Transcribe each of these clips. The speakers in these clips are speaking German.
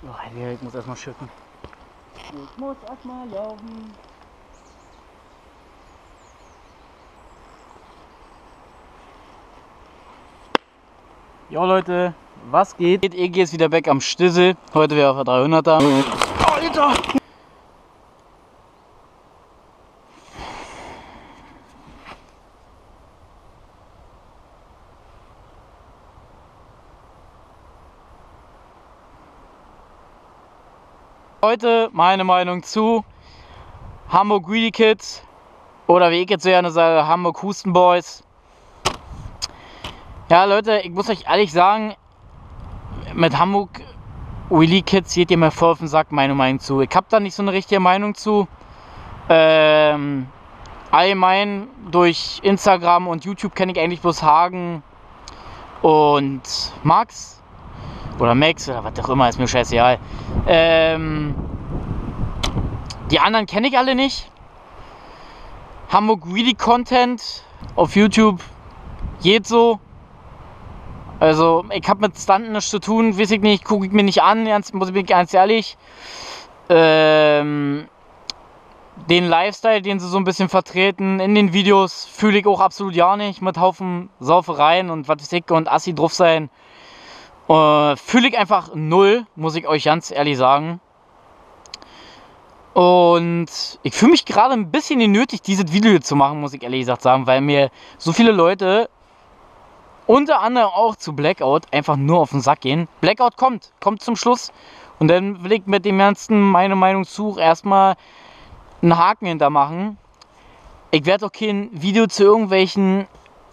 Oh, ich muss erstmal schütten. Ich muss erstmal laufen. Jo Leute, was geht? EG ist wieder weg am Stissel. Heute wäre auf der 300er. Oh, Alter! Heute meine Meinung zu Hamburg Greedy Kids oder wie ich jetzt so gerne sage, Hamburg Husten Boys. Ja Leute, ich muss euch ehrlich sagen, mit Hamburg Greedy Kids geht ihr mir voll auf den Sack, meine Meinung zu. Ich habe da nicht so eine richtige Meinung zu. Allgemein durch Instagram und YouTube kenne ich eigentlich bloß Hagen und Max. Oder Max oder was auch immer, ist mir scheißegal. Die anderen kenne ich alle nicht. Hamburg Greedy Content auf YouTube geht so. Also ich habe mit Stunten nichts zu tun, weiß ich nicht, gucke ich mir nicht an, muss ich ganz ehrlich. Den Lifestyle, den sie so ein bisschen vertreten in den Videos, fühle ich auch absolut ja nicht. Mit Haufen Saufereien und was weiß ich und Assi drauf sein. Fühle ich einfach null, muss ich euch ganz ehrlich sagen. Und ich fühle mich gerade ein bisschen genötigt, dieses Video zu machen, muss ich ehrlich gesagt sagen, weil mir so viele Leute, unter anderem auch zu Blackout, einfach nur auf den Sack gehen. Blackout kommt zum Schluss und dann will ich mit dem Ganzen meine Meinung zu erstmal einen Haken hintermachen. Ich werde auch kein Video zu irgendwelchen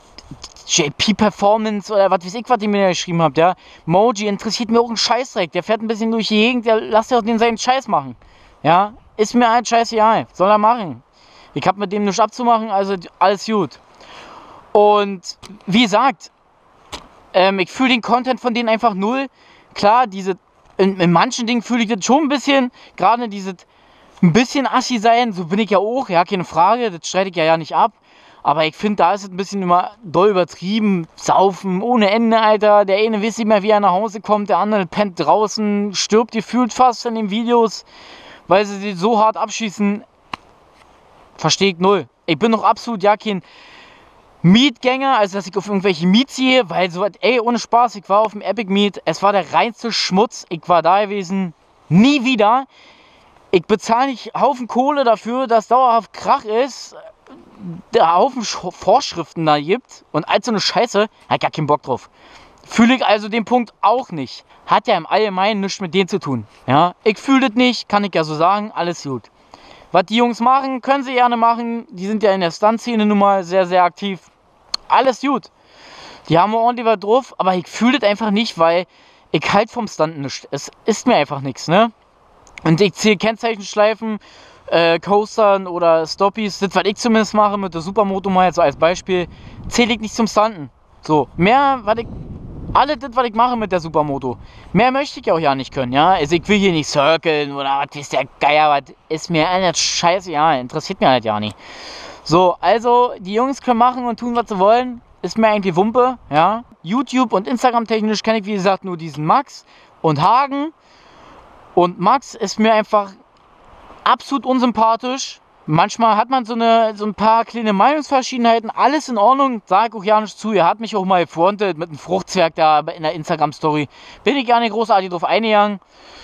JP Performance oder was weiß ich, was ihr mir da geschrieben habt, ja. Moji interessiert mir auch ein Scheißdreck. Der fährt ein bisschen durch die Gegend, der lasst ja auch den seinen Scheiß machen. Ja, ist mir halt scheißegal. Soll er machen. Ich hab mit dem nichts abzumachen, also alles gut. Und wie gesagt, ich fühle den Content von denen einfach null. Klar, in manchen Dingen fühle ich das schon ein bisschen, gerade dieses ein bisschen assi sein, so bin ich ja auch, ja, keine Frage, das streite ich ja nicht ab. Aber ich finde, da ist es ein bisschen immer doll übertrieben. Saufen ohne Ende, Alter. Der eine weiß nicht mehr, wie er nach Hause kommt. Der andere pennt draußen, stirbt gefühlt fast in den Videos, weil sie sich so hart abschießen. Verstehe ich null. Ich bin noch absolut ja kein Mietgänger, also dass ich auf irgendwelche Miet ziehe, weil so, ey, ohne Spaß, ich war auf dem Epic Meet. Es war der reinste Schmutz. Ich war da gewesen. Nie wieder. Ich bezahle nicht Haufen Kohle dafür, dass dauerhaft Krach ist. Der Haufen Vorschriften da gibt und all so eine Scheiße, hat gar keinen Bock drauf. Fühle ich also den Punkt auch nicht. Hat ja im Allgemeinen nichts mit denen zu tun. Ja, ich fühle das nicht, kann ich ja so sagen, alles gut. Was die Jungs machen, können sie gerne machen. Die sind ja in der Stunt-Szene nun mal sehr, sehr aktiv. Alles gut. Die haben ordentlich was drauf, aber ich fühle das einfach nicht, weil ich halt vom Stunt nichts. Es ist mir einfach nichts, ne? Und ich zähle Kennzeichenschleifen, Coastern oder Stoppies, das was ich zumindest mache mit der Supermoto mal jetzt so als Beispiel, zähle ich nicht zum Stunten. So, mehr, alles das, was ich mache mit der Supermoto, mehr möchte ich auch ja nicht können, ja. Also ich will hier nicht circlen oder was ist der Geier, was ist mir alles scheiße, ja, interessiert mir halt ja nicht. So, also die Jungs können machen und tun, was sie wollen, ist mir eigentlich Wumpe, ja. YouTube und Instagram technisch kenne ich wie gesagt nur diesen Max und Hagen. Und Max ist mir einfach absolut unsympathisch. Manchmal hat man so ein paar kleine Meinungsverschiedenheiten. Alles in Ordnung, sage ich auch ja nicht zu. Er hat mich auch mal gefrontet mit einem Fruchtzwerg da in der Instagram-Story. Bin ich gar nicht großartig drauf eingegangen.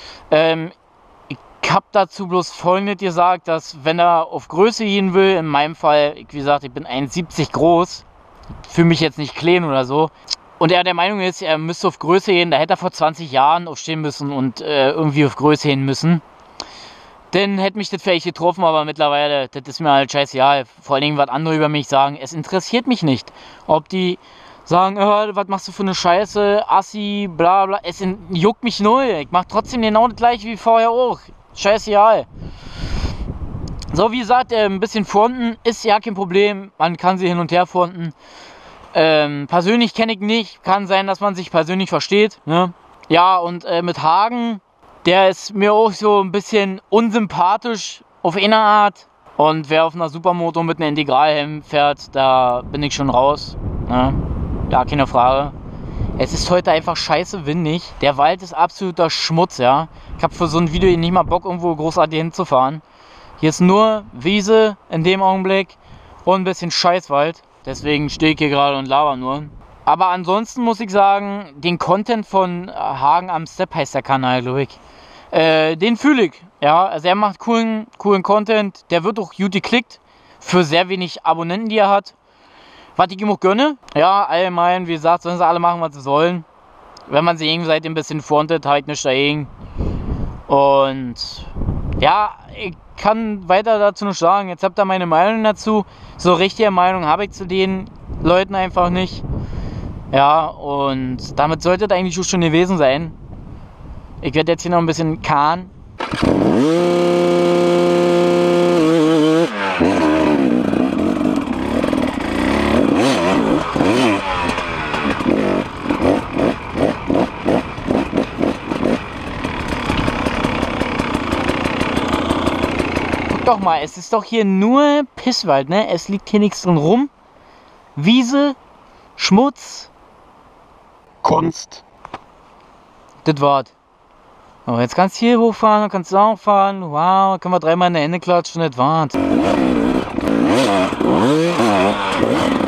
Ich habe dazu bloß Folgendes gesagt, dass wenn er auf Größe gehen will, in meinem Fall, wie gesagt, ich bin 1,70 groß, fühle mich jetzt nicht klein oder so. Und er der Meinung ist, er müsste auf Größe gehen, da hätte er vor 20 Jahren aufstehen müssen und irgendwie auf Größe hin müssen. Dann hätte mich das vielleicht getroffen, aber mittlerweile, das ist mir halt scheißegal. Vor allen Dingen, was andere über mich sagen, es interessiert mich nicht. Ob die sagen, was machst du für eine Scheiße, Assi, bla bla, es juckt mich null. Ich mach trotzdem genau das gleiche wie vorher auch. Scheißegal. So, wie gesagt, ein bisschen fronten ist ja kein Problem. Man kann sie hin und her fronten. Persönlich kenne ich nicht. Kann sein, dass man sich persönlich versteht. Ne? Ja, und mit Hagen, der ist mir auch so ein bisschen unsympathisch auf eine Art. Und wer auf einer Supermoto mit einem Integralhelm fährt, da bin ich schon raus. Ne? Ja, keine Frage. Es ist heute einfach scheiße windig. Der Wald ist absoluter Schmutz, ja. Ich habe für so ein Video nicht mal Bock, irgendwo großartig hinzufahren. Hier ist nur Wiese in dem Augenblick und ein bisschen Scheißwald. Deswegen stehe ich hier gerade und laber nur. Aber ansonsten muss ich sagen, den Content von Hagen am Step heißt der Kanal, glaube ich. Den fühle ich. Ja, also er macht coolen Content. Der wird auch gut geklickt für sehr wenig Abonnenten, die er hat. Was ich ihm auch gönne. Ja, allgemein, wie gesagt, sollen sie alle machen, was sie sollen. Wenn man sie gegenseitig ein bisschen frontet, halt nichts dagegen. Und ja, ich kann weiter dazu noch sagen. Jetzt habt ihr meine Meinung dazu. So richtige Meinung habe ich zu den Leuten einfach nicht. Ja, und damit sollte es eigentlich schon gewesen sein. Ich werde jetzt hier noch ein bisschen kahn. Guck doch mal, es ist doch hier nur Pisswald, ne? Es liegt hier nichts drin rum. Wiese, Schmutz, Kunst. das war's. Aber jetzt kannst du hier hochfahren, dann kannst du auch fahren. Wow, können wir dreimal in der Ende klatschen, das war's.